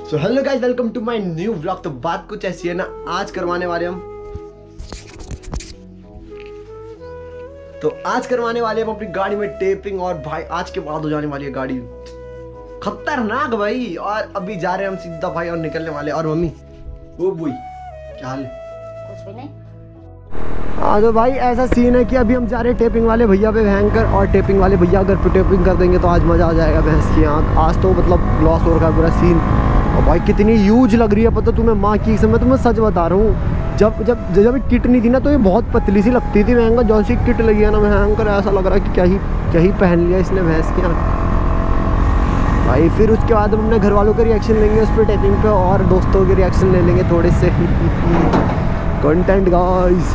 So hello guys, welcome to my new vlog. तो बात कुछ ऐसी है ना, आज करवाने वाले हम अपनी गाड़ी में टेपिंग। और भाई आज के बाद हो जाने वाली है गाड़ी खतरनाक भाई। और अभी जा रहे हैं हम सीधा भाई और निकलने वाले। और मम्मी वो बुई क्या हाल है? कुछ भी नहीं। हाँ तो भाई ऐसा सीन है कि अभी हम जा रहे हैं टेपिंग वाले भैया पे भयंकर। और टेपिंग वाले भैया अगर टेपिंग कर देंगे तो आज मज़ा आ जाएगा भैंस की आँख। आज तो मतलब ग्लॉस हो रखा है पूरा सीन। और भाई कितनी ह्यूज लग रही है पता तुम्हें माँ की कसम। मैं तुम्हें सच बता रहा हूँ, जब किट नहीं थी ना तो ये बहुत पतली सी लगती थी भयंकर। जो सी किट लगी है ना भयंकर, ऐसा लग रहा है कि क्या ही पहन लिया इसने भैंस की आँख भाई। फिर उसके बाद हम अपने घर वालों का रिएक्शन लेंगे उस पर टेपिंग पे, और दोस्तों के रिएक्शन ले लेंगे थोड़े से कंटेंट गाइस।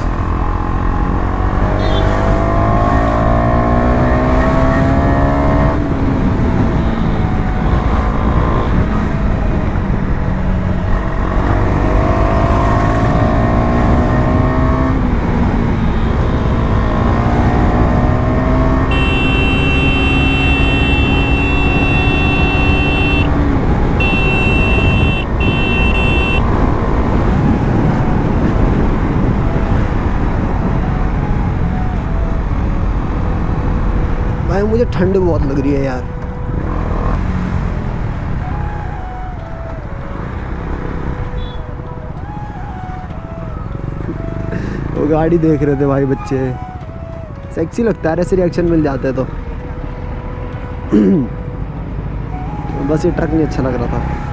भाई मुझे ठंड बहुत लग रही है यार। वो गाड़ी देख रहे थे भाई बच्चे, सेक्सी लगता है ऐसे रिएक्शन मिल जाते तो। बस ये ट्रक नहीं अच्छा लग रहा था।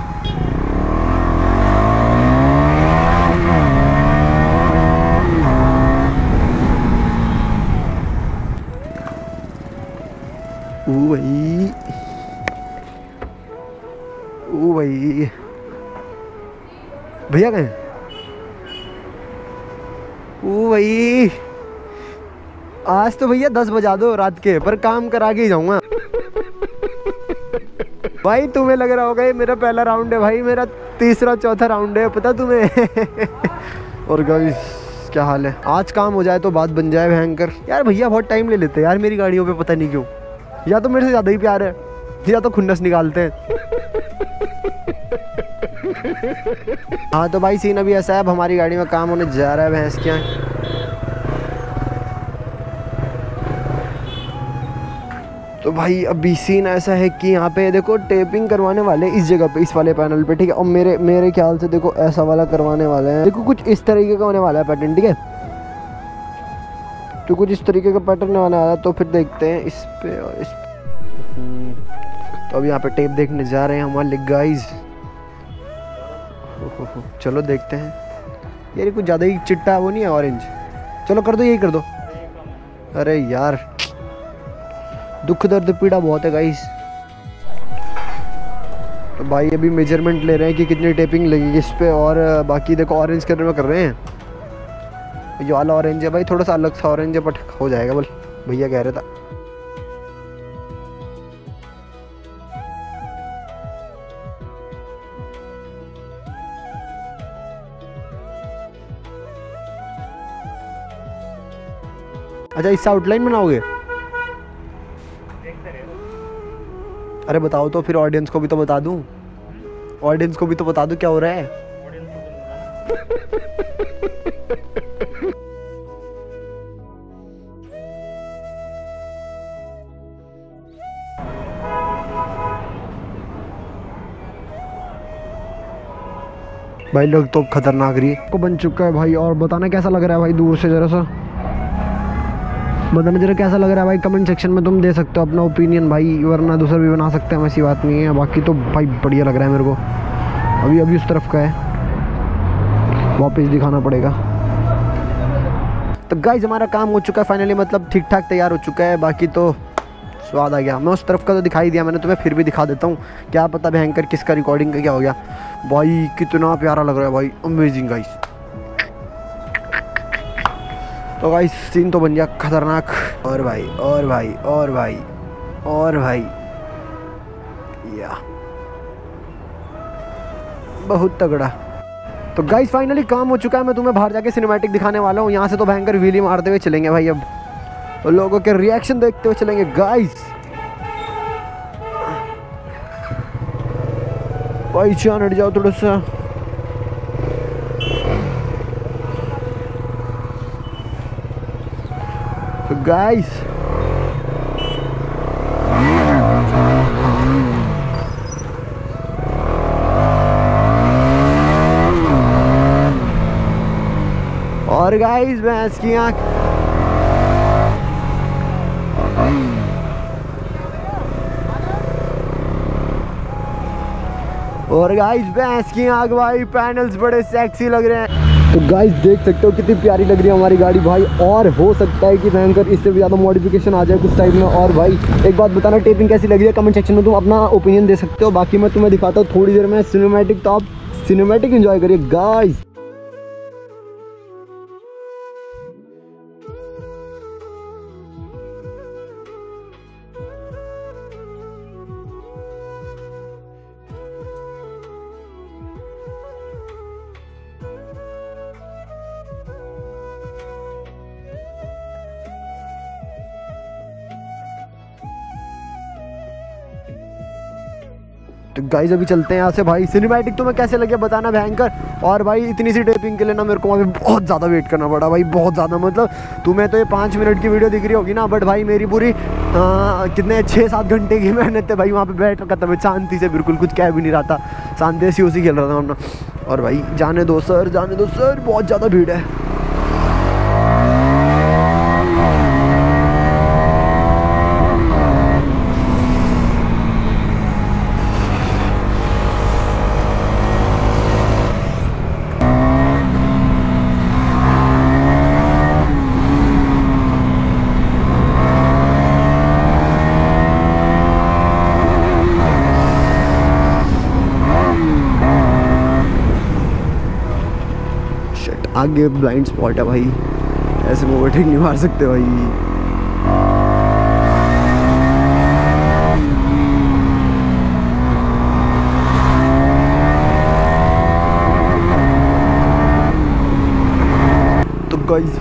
ओ भाई भैया कहें ओ भाई, आज तो भैया 10 बजा दो रात के, पर काम करा के ही जाऊंगा। भाई तुम्हें लग रहा होगा ये मेरा पहला राउंड है भाई, मेरा तीसरा चौथा राउंड है पता तुम्हें। और गाइस क्या हाल है, आज काम हो जाए तो बात बन जाए भयंकर। यार भैया बहुत टाइम ले लेते हैं यार मेरी गाड़ियों पे, पता नहीं क्यों। या तो मेरे से ज़्यादा ही प्यार है या तो खुन्नस निकालते हैं। हाँ तो भाई सीन अभी ऐसा है, अब हमारी गाड़ी में काम होने जा रहा है भैंस क्या। तो भाई अभी सीन ऐसा है कि यहाँ पे देखो टेपिंग करवाने वाले इस जगह पे, इस वाले पैनल पे, ठीक है। और मेरे ख्याल से देखो ऐसा वाला करवाने वाले हैं। देखो कुछ इस तरीके का होने वाला है पैटर्न, ठीक है। तो कुछ इस तरीके का पैटर्न आने वाला है, तो फिर देखते हैं इस पे और इस पे। तो अब यहाँ पे टेप देखने जा रहे हैं हमारे गाइस। चलो देखते हैं। यार कुछ ज़्यादा ही चिट्टा वो नहीं है ऑरेंज। चलो कर दो, यही कर दो। अरे यार दुख दर्द पीड़ा बहुत है गाइस। तो भाई अभी मेजरमेंट ले रहे हैं कि कितनी टेपिंग लगेगी इस पे। और बाकी देखो ऑरेंज कलर में कर रहे हैं। ये वाला ऑरेंज है भाई, थोड़ा सा अलग सा ऑरेंज है, बट हो जाएगा बोल भैया कह रहे था। अच्छा इससे आउटलाइन बनाओगे? अरे बताओ तो फिर, ऑडियंस को भी तो बता दूं। ऑडियंस को भी तो बता दूं क्या हो रहा है। भाई लोग तो खतरनाक रही है को बन चुका है भाई। और बताना कैसा लग रहा है भाई, दूर से जरा सा बताना जरा कैसा लग रहा है भाई। कमेंट सेक्शन में तुम दे सकते हो अपना ओपिनियन भाई, वरना दूसरा भी बना सकते हैं, ऐसी बात नहीं है। बाकी तो भाई बढ़िया लग रहा है मेरे को। अभी उस तरफ का है, वापस दिखाना पड़ेगा। तो गाइस हमारा काम हो चुका है फाइनली, मतलब ठीक ठाक तैयार हो चुका है। बाकी तो स्वाद आ गया। मैं उस तरफ का तो दिखाई दिया मैंने तुम्हें, फिर भी दिखा देता हूँ। क्या पता भयंकर किसका रिकॉर्डिंग का क्या हो गया भाई। कितना प्यारा लग रहा है भाई, अमेजिंग गाइस। तो गाइस सीन तो बन गया खतरनाक। और भाई और भाई और भाई और भाई या बहुत तगड़ा। तो गाइस फाइनली काम हो चुका है। मैं तुम्हें बाहर जाके सिनेमैटिक दिखाने वाला हूँ। यहाँ से तो भयंकर व्हीली मारते हुए चलेंगे भाई, अब लोगों के रिएक्शन देखते हुए चलेंगे गाइस। भाई चान हट जाओ थोड़ा सा। तो गाइस और गाइस भैंस की आँख और गाइस भैंस की आँख भाई पैनल्स बड़े सेक्सी लग रहे हैं। तो गाइस देख सकते हो कितनी प्यारी लग रही है हमारी गाड़ी भाई। और हो सकता है कि भयंकर इससे भी ज़्यादा मॉडिफिकेशन आ जाए कुछ टाइम में। और भाई एक बात बताना, टेपिंग कैसी लग रही है कमेंट सेक्शन में तुम अपना ओपिनियन दे सकते हो। बाकी मैं तुम्हें दिखाता हूँ थोड़ी देर में सिनेमैटिक, तो आप सिनेमैटिक एंजॉय करिए गाइस। तो गाइस अभी चलते हैं यहाँ से भाई। सिनेमैटिक तुम्हें कैसे लगे बताना भयंकर। और भाई इतनी सी टेपिंग के लिए ना मेरे को वहाँ पे बहुत ज़्यादा वेट करना पड़ा भाई, बहुत ज़्यादा। मतलब तुम्हें तो ये 5 मिनट की वीडियो दिख रही होगी ना, बट भाई मेरी पूरी कितने 6-7 घंटे की मेहनत है भाई। वहाँ पे बैठ रखा था मैं शांति से, बिल्कुल कुछ कह भी नहीं रहा था, शांति से उसी खेल रहा था अपना। और भाई जाने दो सर, जाने दो सर, बहुत ज़्यादा भीड़ है। आगे ब्लाइंड स्पॉट है भाई, ऐसे में ओवरटेक नहीं मार सकते भाई। तो गाइस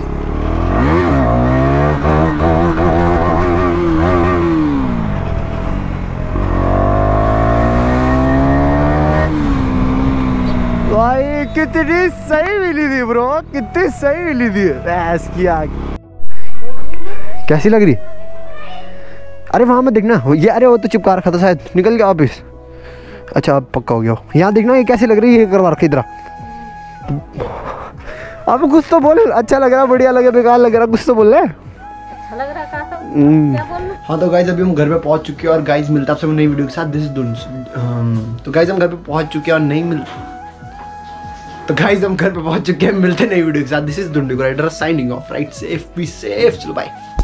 भाई कितनी सही मिली थी ब्रो, कितनी सही मिली थी ऐस की आग। कैसी लग रही? अरे वहां में देखना ये, अरे वो तो चिपका रखा था शायद, निकल गया वापिस। अच्छा अब पक्का हो गया। यहाँ देखना ये कैसी लग रही है, ये करवा रखी इधर। अब कुछ तो बोल, अच्छा लग रहा, बढ़िया लग रहा, बेकार लग रहा, कुछ तो बोल रहे। अच्छा लग रहा क्या बोलना? हाँ तो गाइज अभी हम घर पे पहुंच चुके हैं और गाइज मिलता है आपसे नई वीडियो के साथ। दिस इज तो गाइज हम घर पे पहुंच चुके हैं और नहीं मिलते नई वीडियो के साथ। This is Dundu rider signing off. Ride safe, be safe, चलो बाय।